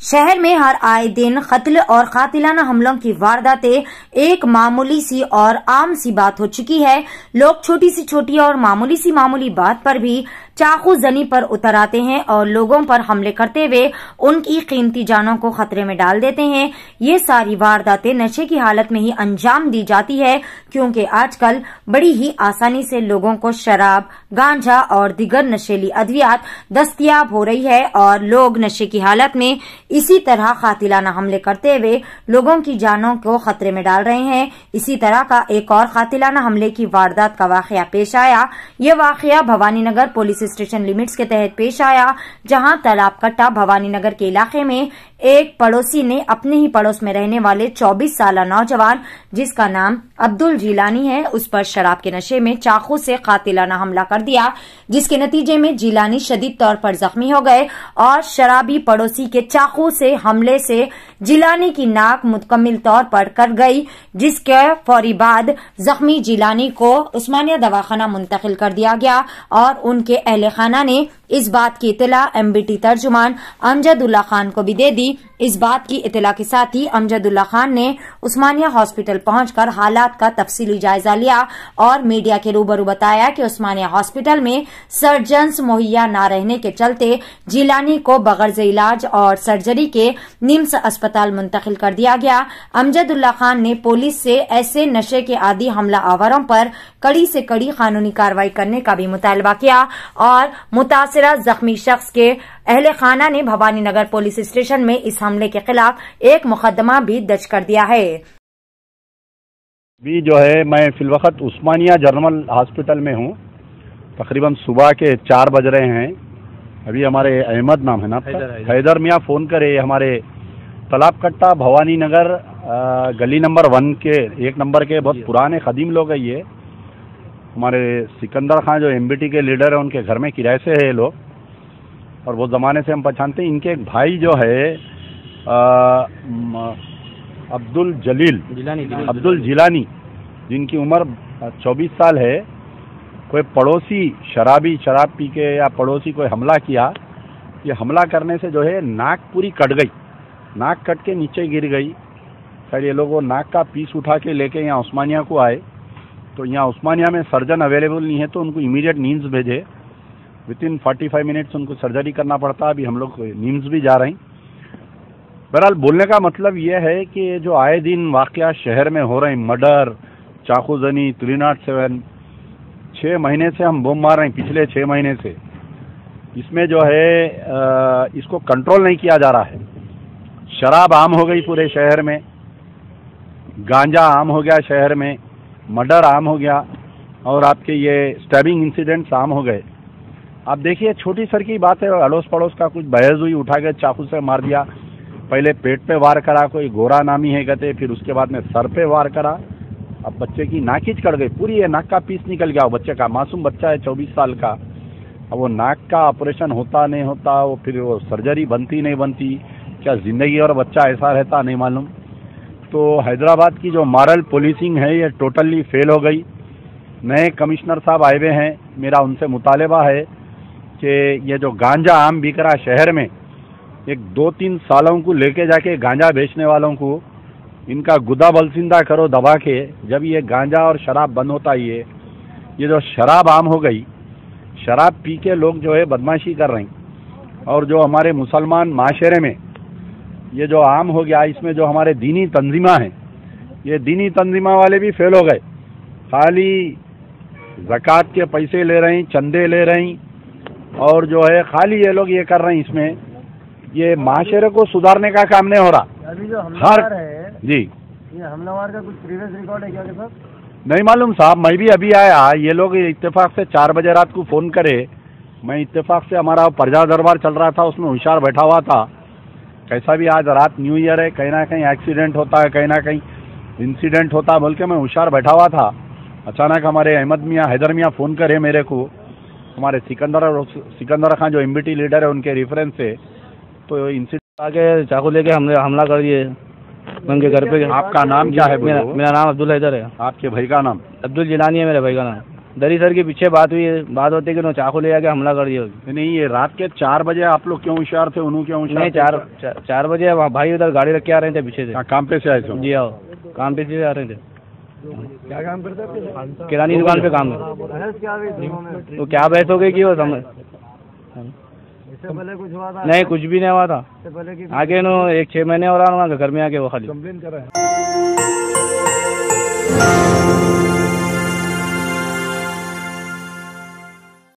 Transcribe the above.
शहर में हर आए दिन कत्ल और कातिलाना हमलों की वारदातें एक मामूली सी और आम सी बात हो चुकी है। लोग छोटी सी छोटी और मामूली बात पर भी चाकू जनी पर उतर आते हैं और लोगों पर हमले करते हुए उनकी कीमती जानों को खतरे में डाल देते हैं। ये सारी वारदातें नशे की हालत में ही अंजाम दी जाती है, क्योंकि आजकल बड़ी ही आसानी से लोगों को शराब, गांजा और दीगर नशीली अद्वियात दस्तयाब हो रही है और लोग नशे की हालत में इसी तरह कातिलाना हमले करते हुए लोगों की जानों को खतरे में डाल रहे हैं। इसी तरह का एक और कातिलाना हमले की वारदात का वाकया पेश आया। ये वाकया Bhavani Nagar police station limits के तहत पेश आया, जहां तालाब कट्टा भवानी नगर के इलाके में एक पड़ोसी ने अपने ही पड़ोस में रहने वाले 24 साल नौजवान, जिसका नाम अब्दुल जिलानी है, उस पर शराब के नशे में चाकू से कातिलाना हमला कर दिया, जिसके नतीजे में जिलानी शदीद तौर पर जख्मी हो गए और शराबी पड़ोसी के चाकू से हमले से जिलानी की नाक मुकम्मल तौर पर कट गई, जिसके फौरी बाद जख्मी जिलानी को उस्मानिया दवाखाना मुंतकिल कर दिया गया और उनके अहले खाना ने इस बात की इत्तला MBT तर्जुमान अमजदुल्ला खान को भी दे दी। इस बात की इत्तला के साथ ही अमजदुल्ला खान ने उस्मानिया हॉस्पिटल पहुंचकर हालात का तफसीली जायजा लिया और मीडिया के रूबरू बताया कि उस्मानिया हॉस्पिटल में सर्जन्स मुहैया न रहने के चलते जिलानी को बगैर इलाज और सर्जरी के निम्स अस्पताल मुंतकिल कर दिया गया। अमजदुल्ला खान ने पुलिस से ऐसे नशे के आदि हमला आवारों पर कड़ी से कड़ी कानूनी कार्रवाई करने का भी मुतालबा किया और मुतासिरा जख्मी शख्स के अहले खाना ने भवानी नगर पुलिस स्टेशन में इस हमले के खिलाफ एक मुकदमा भी दर्ज कर दिया है। भी जो है मैं फिलवक्त उस्मानिया जनरल हॉस्पिटल में हूँ। तकरीबन सुबह के 4 बज रहे हैं। अभी हमारे अहमद नाम है ना, हैदर मियाँ फ़ोन करे, हमारे तालाब कट्टा भवानी नगर गली नंबर 1 के 1 नंबर के बहुत पुराने कदीम लोग हैं। ये हमारे सिकंदर खान जो MBT के लीडर है, उनके घर में किराए से है ये लोग और वो ज़माने से हम पहचानते हैं। इनके एक भाई जो है अब्दुल जिलानी, जिनकी उम्र 24 साल है, कोई पड़ोसी शराब पी के या पड़ोसी कोई हमला किया। ये हमला करने से जो है नाक पूरी कट गई, नाक कट के नीचे गिर गई। खैर ये लोग वो नाक का पीस उठा के लेके यहाँ उस्मानिया को आए, तो यहाँ उस्मानिया में सर्जन अवेलेबल नहीं है, तो उनको इमीडिएट नीम्स भेजे। विदिन 45 मिनट्स उनको सर्जरी करना पड़ता। अभी हम लोग नीम्स भी जा रहे हैं। बहरहाल बोलने का मतलब ये है कि जो आए दिन वाकया शहर में हो रहे हैं, मर्डर, चाकूजनी, 307, 6 महीने से हम बम मार रहे हैं, पिछले 6 महीने से। इसमें जो है इसको कंट्रोल नहीं किया जा रहा है। शराब आम हो गई पूरे शहर में, गांजा आम हो गया शहर में, मर्डर आम हो गया और आपके ये स्टैबिंग इंसिडेंट्स आम हो गए। आप देखिए छोटी सर की बात है, अड़ोस पड़ोस का कुछ बहस हुई, उठा के चाकू से मार दिया। पहले पेट पे वार करा, कोई गोरा नामी है कहते, फिर उसके बाद में सर पे वार करा। अब बच्चे की नाक ही कट गई पूरी, ये नाक का पीस निकल गया। वो बच्चे का मासूम बच्चा है 24 साल का। अब वो नाक का ऑपरेशन होता नहीं होता, वो फिर वो सर्जरी बनती नहीं बनती, क्या ज़िंदगी और बच्चा ऐसा रहता नहीं मालूम। तो हैदराबाद की जो मॉरल पुलिसिंग है ये टोटली फेल हो गई। नए कमिश्नर साहब आए हुए हैं, मेरा उनसे मुतालबा है कि ये जो गांजा आम बिक रहा शहर में, एक 2-3 सालों को लेके जाके गांजा बेचने वालों को इनका गुदा बलसिंदा करो दबा के। जब ये गांजा और शराब बंद होता है, ये जो शराब आम हो गई, शराब पी के लोग जो है बदमाशी कर रहे हैं और जो हमारे मुसलमान माशरे में ये जो आम हो गया, इसमें जो हमारे दीनी तंजीमा हैं, ये दीनी तंजीमा वाले भी फेल हो गए। खाली ज़कात के पैसे ले रहे हैं, चंदे ले रहे हैं और जो है खाली ये लोग ये कर रहे हैं। इसमें ये माशरे को सुधारने का काम नहीं हो रहा। अभी जो हमलावर है जी, ये हमलावर का कुछ प्रीवियस रिकॉर्ड है क्या सर? नहीं मालूम साहब, मैं भी अभी आया। ये लोग इत्तेफाक से 4 बजे रात को फ़ोन करे। मैं इत्तेफाक से, हमारा प्रजा दरबार चल रहा था, उसमें होशियार बैठा हुआ था। कैसा भी आज रात न्यू ईयर है, कहीं ना कहीं एक्सीडेंट होता है, कहीं ना कहीं इंसिडेंट होता है बोल के मैं होशियार बैठा हुआ था। अचानक हमारे अहमद मियाँ, हैदर मियाँ फ़ोन करे मेरे को, हमारे सिकंदर खान जो MBT लीडर है उनके रेफरेंस से। तो इंसिडेंट आगे चाकू लेके हमला कर दिए उनके घर पे। आपका नाम क्या है? मेरा नाम अब्दुल हैदर है। आपके भाई का नाम? अब्दुल जिलानी है मेरे भाई का नाम। दरी सर के पीछे बात हुई है, बात होते कि उन्होंने चाकू ले आके हमला कर दिया। नहीं, ये रात के 4 बजे आप लोग क्यों होशियार थे, उन्होंने क्यों होशियार नहीं, थे? 4 बजे भाई उधर गाड़ी रख के आ रहे थे पीछे से। काम पे से आए थे? जी आओ, काम पे से आ रहे थे। क्या काम करते थे? किरानी दुकान पे काम है। तो क्या बहस हो गई कि वो समझ पहले कुछ हुआ था? नहीं, कुछ भी नहीं हुआ था। आगे नो 1-6 महीने हो रहा घर में आके वो खाली कंप्लेन कर रहे हैं।